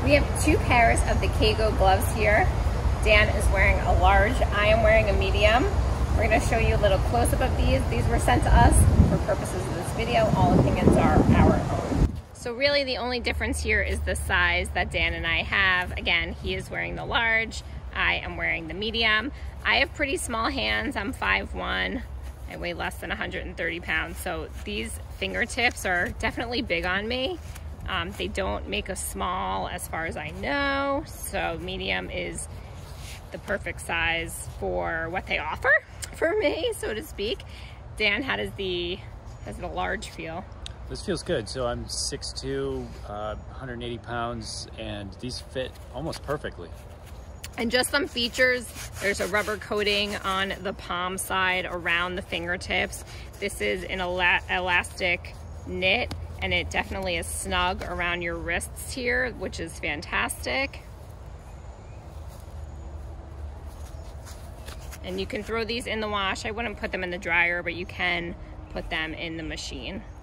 We have two pairs of the Kaygo gloves here. Dan is wearing a large, I am wearing a medium. We're gonna show you a little close-up of these. These were sent to us for purposes of this video. All opinions are our own. So really the only difference here is the size that Dan and I have. Again, he is wearing the large, I am wearing the medium. I have pretty small hands, I'm 5'1". I weigh less than 130 pounds, so these fingertips are definitely big on me. They don't make us small as far as I know, so medium is the perfect size for what they offer for me, so to speak. Dan, how does the large feel? This feels good. So I'm 6'2", 180 pounds, and these fit almost perfectly. And just some features, there's a rubber coating on the palm side around the fingertips. This is an elastic knit, and it definitely is snug around your wrists here, which is fantastic. And you can throw these in the wash. I wouldn't put them in the dryer, but you can put them in the machine.